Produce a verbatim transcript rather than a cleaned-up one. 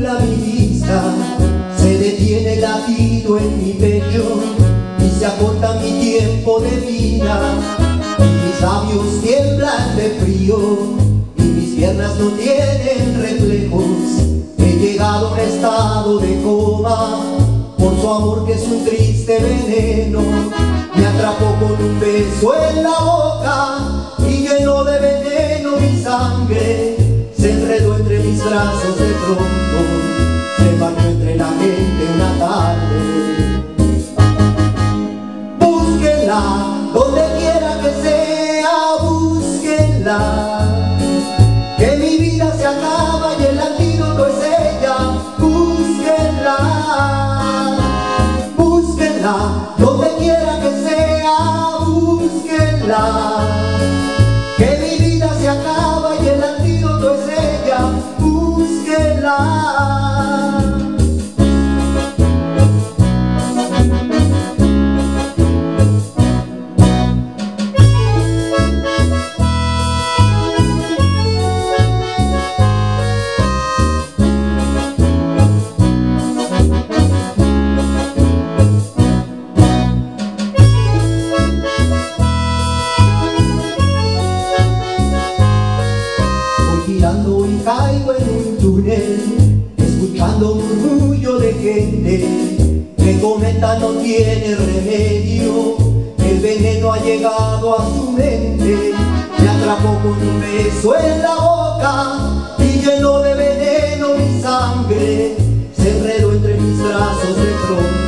nubla mi vista, se detiene el latido en mi pecho y se acorta mi tiempo de vida. Y mis labios tiemblan de frío y mis piernas no tienen reflejos. He llegado a un estado de coma por su amor, que es un triste veneno. Me atrapó con un beso en la boca y llenó de veneno mi sangre. Se enredó entre mis brazos de pronto, se bañó entre la gente una tarde. Búsquenla donde quiera que sea, búsquenla, que mi vida se acaba y el antídoto es ella. Búsquenla, búsquenla donde quiera que sea, búsquenla, que mi vida se acaba y el antídoto es ella. Búsquenla. Girando y caigo en un túnel, escuchando un murmullo de gente que comenta no tiene remedio, el veneno ha llegado a su mente. Me atrapó con un beso en la boca y llenó de veneno mi sangre. Se enredó entre mis brazos de pronto,